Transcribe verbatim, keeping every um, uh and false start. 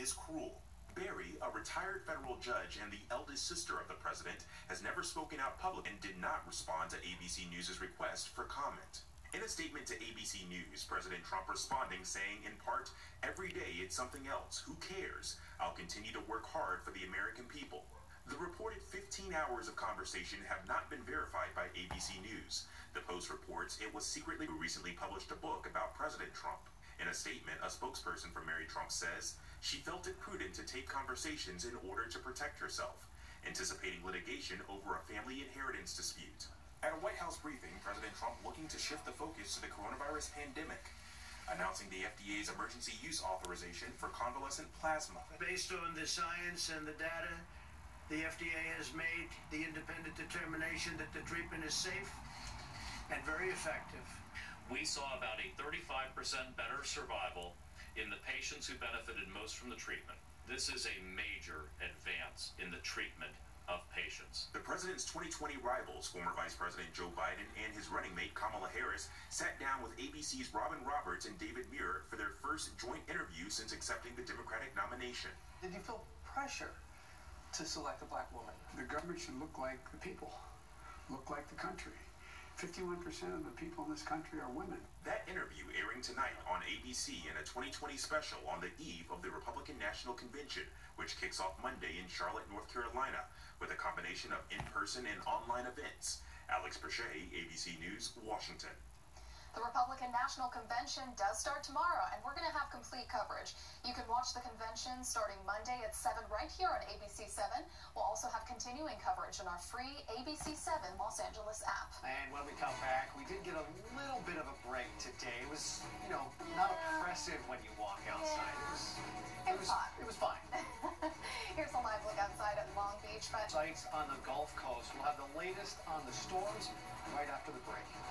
is cruel. Barry, a retired federal judge and the eldest sister of the president, has never spoken out publicly and did not respond to A B C News' request for comment. In a statement to A B C News, President Trump responding saying in part, "Every day it's something else. Who cares? I'll continue to work hard for the American people." The reported fifteen hours of conversation have not been verified by A B C News. The Post reports it was secretly who recently published a book about President Trump. In a statement, a spokesperson for Mary Trump says she felt it prudent to tape conversations in order to protect herself, anticipating litigation over a family inheritance dispute. At a White House briefing, President Trump looking to shift the focus to the coronavirus pandemic, announcing the F D A's emergency use authorization for convalescent plasma. Based on the science and the data, the F D A has made the independent determination that the treatment is safe and very effective. We saw about a thirty-five percent better survival in the patients who benefited most from the treatment. This is a major advance in the treatment of patients. The president's twenty twenty rivals, former Vice President Joe Biden and his running mate Kamala Harris, sat down with A B C's Robin Roberts and David Muir for their first joint interview since accepting the Democratic nomination. Did you feel pressure to select a black woman? The government should look like the people, look like the country. fifty-one percent of the people in this country are women. That interview airing tonight on A B C in a twenty twenty special on the eve of the Republican National Convention, which kicks off Monday in Charlotte, North Carolina, with a combination of in-person and online events. Alex Perche, A B C News, Washington. The Republican National Convention does start tomorrow, and we're going to have complete coverage. You can watch the convention starting Monday at seven right here on A B C seven. We'll also have continuing coverage on our free A B C seven Los Angeles app. And when we come back, we did get a little bit of a break today. It was, you know, not oppressive when you walk outside. It was, it was hot. It was fine. Here's a live look outside at Long Beach. But sites on the Gulf Coast. We'll have the latest on the storms right after the break.